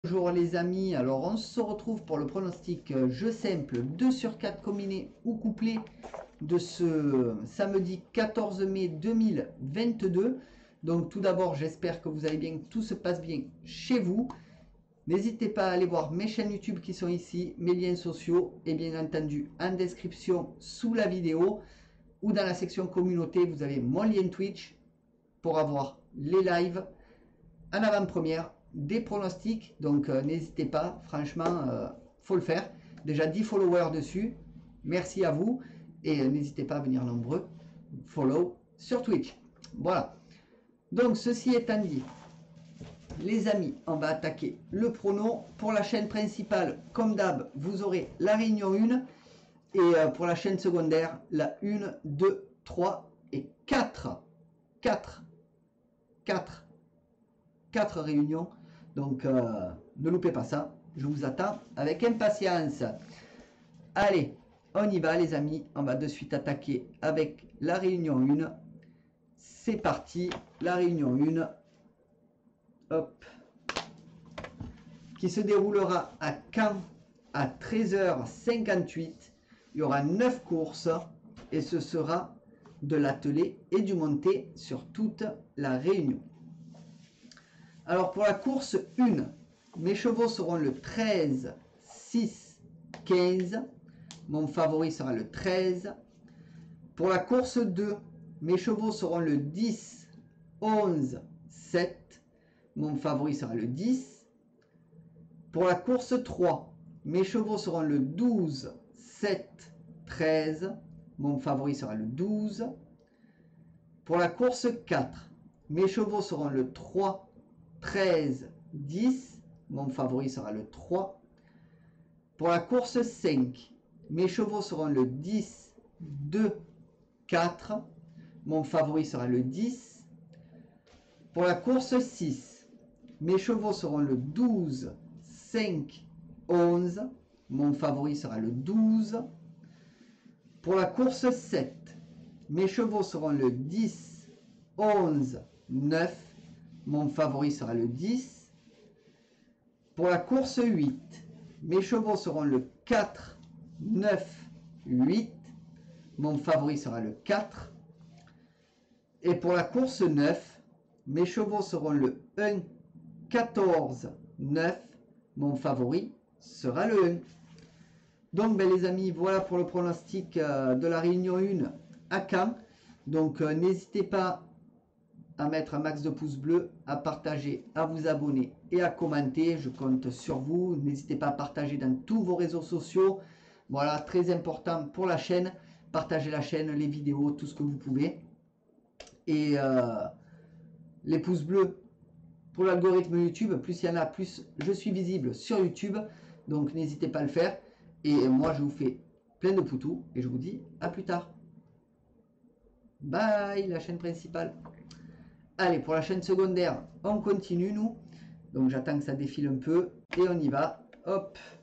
Bonjour les amis, alors on se retrouve pour le pronostic jeu simple 2 sur 4 combiné ou couplé de ce samedi 14 mai 2022. Donc tout d'abord j'espère que vous allez bien, que tout se passe bien chez vous. N'hésitez pas à aller voir mes chaînes YouTube qui sont ici, mes liens sociaux et bien entendu en description sous la vidéo ou dans la section communauté vous avez mon lien Twitch pour avoir les lives en avant-première des pronostics, donc n'hésitez pas, franchement, faut le faire. Déjà 10 followers dessus, merci à vous, et n'hésitez pas à venir nombreux, follow sur Twitch. Voilà, donc ceci étant dit, les amis, on va attaquer le prono. Pour la chaîne principale, comme d'hab, vous aurez la réunion 1, et pour la chaîne secondaire, la 1, 2, 3 et 4. 4 réunions. Donc, ne loupez pas ça. Je vous attends avec impatience. Allez, on y va les amis. On va de suite attaquer avec la réunion 1. C'est parti. La réunion 1. Hop. Qui se déroulera à Caen à 13h58. Il y aura 9 courses. Et ce sera de l'attelé et du monté sur toute la réunion. Alors pour la course 1, mes chevaux seront le 13, 6, 15. Mon favori sera le 13. Pour la course 2, mes chevaux seront le 10, 11, 7. Mon favori sera le 10. Pour la course 3, mes chevaux seront le 12, 7, 13. Mon favori sera le 12. Pour la course 4, mes chevaux seront le 3, 13, 10. Mon favori sera le 3. Pour la course 5, mes chevaux seront le 10, 2, 4. Mon favori sera le 10. Pour la course 6, mes chevaux seront le 12, 5, 11. Mon favori sera le 12. Pour la course 7, mes chevaux seront le 10, 11, 9. Mon favori sera le 10. Pour la course 8, mes chevaux seront le 4, 9, 8. Mon favori sera le 4. Et pour la course 9, mes chevaux seront le 1, 14, 9. Mon favori sera le 1. Donc ben, les amis, voilà pour le pronostic de la réunion 1 à Caen. Donc n'hésitez pas à mettre un max de pouces bleus, à partager, à vous abonner et à commenter. Je compte sur vous. N'hésitez pas à partager dans tous vos réseaux sociaux. Voilà, très important pour la chaîne. Partagez la chaîne, les vidéos, tout ce que vous pouvez. Et les pouces bleus pour l'algorithme YouTube. Plus il y en a, plus je suis visible sur YouTube. Donc n'hésitez pas à le faire. Et moi, je vous fais plein de poutous. Et je vous dis à plus tard. Bye, la chaîne principale. Allez, pour la chaîne secondaire, on continue, nous. Donc, j'attends que ça défile un peu. Et on y va. Hop.